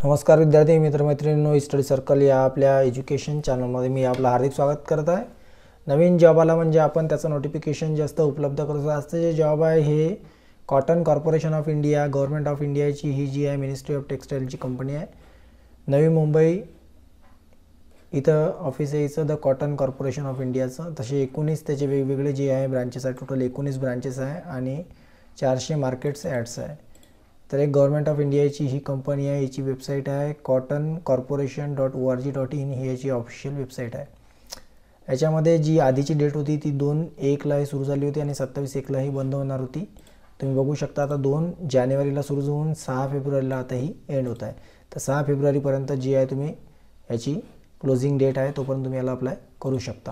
नमस्कार विद्यार्थी मित्रमैत्रिणींनो, study circle या आपल्या एज्युकेशन चॅनलमध्ये मी आपलं हार्दिक स्वागत करत आहे. नवीन जॉब आला म्हणजे आपण त्याचं नोटिफिकेशन जास्त उपलब्ध करतो. आजचं जे जॉब आहे हे cotton corporation of India, government of इंडियाची ही जी आहे मिनिस्ट्री ऑफ टेक्सटाईलची कंपनी आहे. नवी मुंबई इथं ऑफिस आहे इथं द कॉटन कॉर्पोरेशन ऑफ इंडियाचं. तसे 19 त्याचे वेगवेगळे जे आहे ब्रांचेस आहे. टोटल 19 ब्रांचेस आहे आणि 400 मार्केट्स ॲड्स आहे. तर एक गव्हर्नमेंट ऑफ इंडियाची ही कंपनी आहे. याची वेबसाईट आहे cottoncorporation.org.in ही याची ऑफिशियल वेबसाईट आहे. याच्यामध्ये जी आधीची डेट होती ती 2/1 सुरू झाली होती आणि 27/1 ही बंद होणार होती. तुम्ही बघू शकता आता 2 जानेवारीला सुरू होऊन 6 फेब्रुवारीला आता ही एंड होत आहे. तर 6 फेब्रुवारीपर्यंत जी आहे तुम्ही याची क्लोजिंग डेट आहे तोपर्यंत तुम्ही याला अप्लाय करू शकता.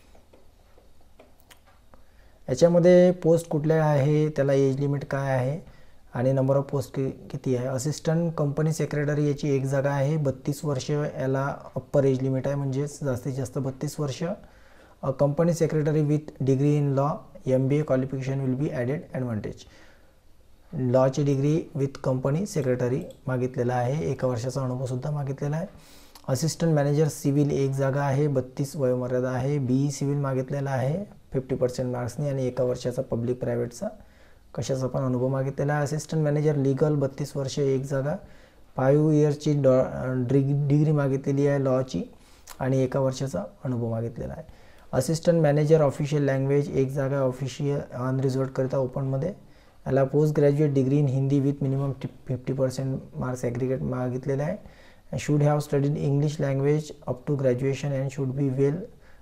याच्यामध्ये पोस्ट कुठल्या आहे, त्याला एज लिमिट काय आहे आणि नंबर ऑफ पोस्ट किती आहे. असिस्टंट कंपनी सेक्रेटरी याची एक जागा आहे. 32 वर्ष याला अप्पर एज लिमिट आहे, म्हणजे जास्तीत जास्त 32 वर्ष. Company secretary with degree in law MBA qualification will be added advantage. लॉची डिग्री विथ कंपनी सेक्रेटरी मागितलेला आहे. 1 वर्षाचा अनुभवसुद्धा मागितलेला आहे. असिस्टंट मॅनेजर सिव्हिल एक जागा आहे. 32 वयोमर्यादा आहे. BE सिव्हिल मागितलेला आहे 50% मार्क्सनी आणि 1 वर्षाचा पब्लिक प्रायव्हेटचा कशाचा पण अनुभव मागितलेला आहे. असिस्टंट मॅनेजर लीगल 32 वर्ष एक जागा. 5 इयर्सची डिग्री मागितलेली आहे लॉची आणि 1 वर्षाचा अनुभव मागितलेला आहे. असिस्टंट मॅनेजर ऑफिशियल लँग्वेज एक जागा. ऑफिशियल अनरिझर्वडकरिता ओपनमध्ये. याला post graduate degree in Hindi with minimum 50% marks aggregate मागितलेला आहे. Should have studied English language up to graduation and should be well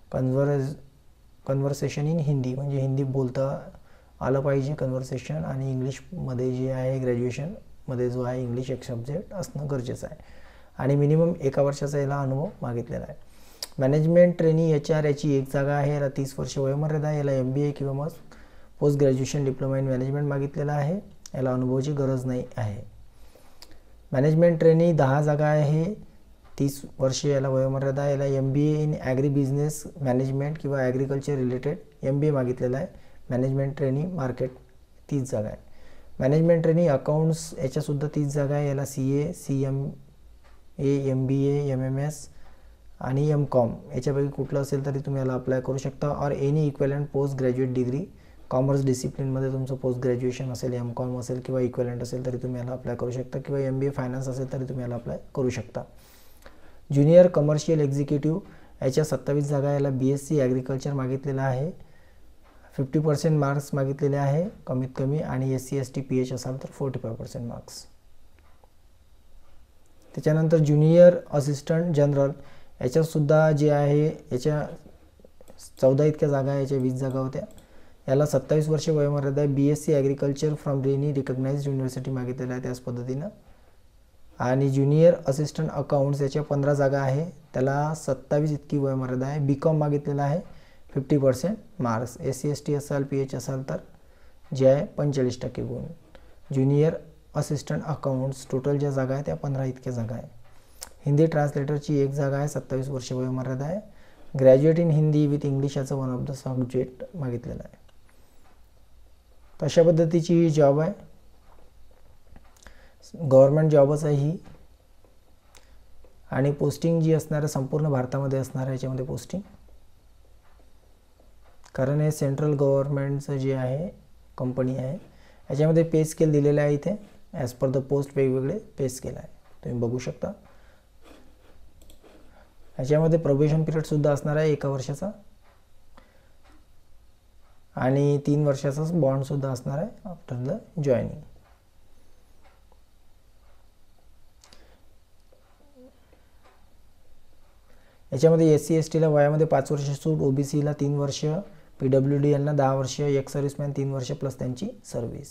conversation in Hindi, म्हणजे हिंदी बोलता आलं पाहिजे कन्व्हर्सेशन, आणि इंग्लिशमध्ये जे आहे ग्रॅज्युएशनमध्ये जो आहे इंग्लिश एक सब्जेक्ट असणं गरजेचं आहे. आणि मिनिमम 1 वर्षाचा याला अनुभव मागितलेला आहे. मॅनेजमेंट ट्रेनी HR याची एक जागा आहे. याला 30 वर्ष वयोमर्यादा. याला MBA किंवा मग post graduation diploma in management मागितलेला आहे. याला अनुभवाची गरज नाही आहे. मॅनेजमेंट ट्रेनी 10 जागा आहे. 30 वर्ष याला वयोमर्यादा. याला MBA in agri business management किंवा ॲग्रिकल्चर रिलेटेड MBA मागितलेला आहे. मॅनेजमेंट ट्रेनी मार्केट 30 जागा आहे. मॅनेजमेंट ट्रेनी अकाउंट्स याच्यासुद्धा 30 जागा आहे. याला CA, CMA, MBA, MMS आणि MCOM याच्यापैकी कुठलं असेल तरी तुम्ही याला अप्लाय करू शकता. और any equivalent post graduate degree commerce डिसिप्लिनमध्ये तुमचं पोस्ट ग्रॅज्युएशन असेल, MCOM असेल किंवा इक्वलंट असेल तरी तुम्ही याला अप्लाय करू शकता, किंवा MBA फायनान्स असेल तरी तुम्ही याला अप्लाय करू शकता. ज्युनियर कमर्शियल एक्झिक्युटिव्ह याच्या 27 जागा. याला BSc ॲग्रिकल्चर मागितलेला आहे. 50% मार्क्स मागितलेले आहे कमीत कमी, आणि SC ST PH असाल तर 45% मार्क्स. त्याच्यानंतर ज्युनियर असिस्टंट जनरल याच्यातसुद्धा जे आहे याच्या 14 इतक्या जागा आहे. याच्या 20 जागा होत्या. याला 27 वर्ष वयोमर्यादा आहे. BSc agriculture from any recognised university मागितलेला आहे त्याच पद्धतीनं. आणि ज्युनियर असिस्टंट अकाउंट्स याच्या 15 जागा आहे. त्याला 27 इतकी वयोमर्यादा आहे. BCom मागितलेला आहे. 50% मार्क्स. SC ST असाल PH असाल तर जे आहे 45% गुण. ज्युनियर असिस्टंट अकाउंट्स टोटल ज्या जागा आहे त्या 15 इतक्या जागा आहे. हिंदी ट्रान्सलेटरची एक जागा आहे. 27 वर्ष वयोमर्यादा आहे. Graduate in Hindi with English याचं वन ऑफ द सब्जेक्ट मागितलेला आहे. तशा पद्धतीची ही जॉब आहे. गव्हर्नमेंट जॉबच आहे ही, आणि पोस्टिंग जी असणार आहे संपूर्ण भारतामध्ये असणार आहे याच्यामध्ये पोस्टिंग, कारण हे सेंट्रल गव्हर्नमेंटचं जे आहे कंपनी आहे. याच्यामध्ये पे स्केल दिलेलं आहे. इथे ॲज पर द पोस्ट वेगवेगळे पे स्केल आहे, तुम्ही बघू शकता. याच्यामध्ये प्रोबेशन पिरियडसुद्धा असणार आहे 1 वर्षाचा, आणि 3 वर्षाचाच बॉन्डसुद्धा असणार आहे आफ्टर द जॉईनिंग. याच्यामध्ये SC STला वयामध्ये 5 वर्ष सूट, OBCला 3 वर्ष, PWD यांना 10 वर्ष, एक सर्व्हिसमॅन 3 वर्ष प्लस त्यांची service.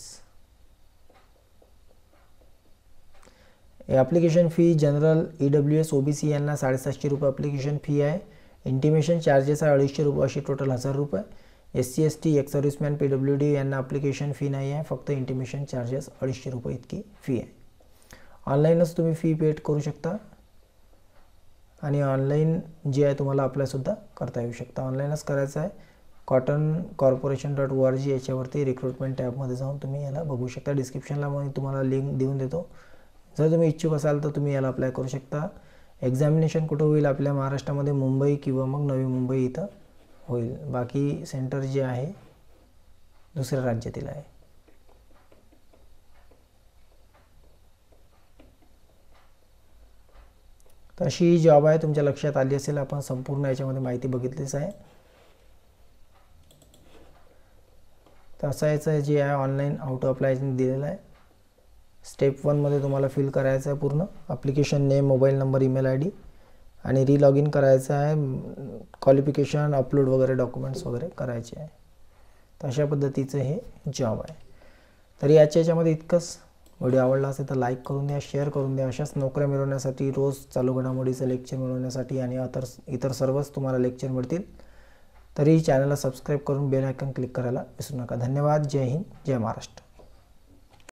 Application fee general EWS OBC यांना 750 रुपये ॲप्लिकेशन फी आहे. इंटिमेशन चार्जेस आहे 250 रुपये, अशी टोटल 1000 रुपये. SC ST एक सर्व्हिसमॅन PWD यांना ॲप्लिकेशन फी नाही आहे, फक्त इंटिमेशन चार्जेस 250 रुपये इतकी फी आहे. ऑनलाईनच तुम्ही फी पेड करू शकता, आणि ऑनलाईन जे आहे तुम्हाला अप्लायसुद्धा करता येऊ शकता. ऑनलाईनच करायचं आहे. cottoncorporation.org याच्यावरती रिक्रुटमेंट टॅबमध्ये जाऊन तुम्ही याला बघू शकता. डिस्क्रिप्शनला मी तुम्हाला लिंक देऊन देतो. जर तुम्ही इच्छुक असाल तर तुम्ही याला अप्लाय करू शकता. एक्झामिनेशन कुठं होईल? आपल्या महाराष्ट्रामध्ये मुंबई किंवा मग नवी मुंबई इथं होईल. बाकी सेंटर जे आहे दुसऱ्या राज्यातील आहे. तर अशी ही जॉब आहे, तुमच्या लक्षात आली असेल. आपण संपूर्ण याच्यामध्ये माहिती बघितलीच आहे. तर असं याचं जे आहे ऑनलाईन हाऊ टू अप्लाय दिलेलं आहे. स्टेप 1 मध्ये तुम्हाला फिल करायचं आहे पूर्ण application name, mobile number, email ID आणि लॉग इन करायचं आहे. क्वालिफिकेशन, अपलोड वगैरे डॉक्युमेंट्स वगैरे करायचे आहे. तर अशा पद्धतीचं हे जॉब आहे. तर याच्यामध्ये इतकंच. व्हिडिओ आवडला असेल तर लाईक करून द्या, शेअर करून द्या. अशाच नोकऱ्या मिळवण्यासाठी, रोज चालू घडामोडीचं लेक्चर मिळवण्यासाठी आणि इतर सर्वच तुम्हाला लेक्चर मिळतील. तरी चॅनलला सबस्क्राईब करून बेल आयकॉन क्लिक करायला विसरू नका. धन्यवाद. जय हिंद, जय महाराष्ट्र.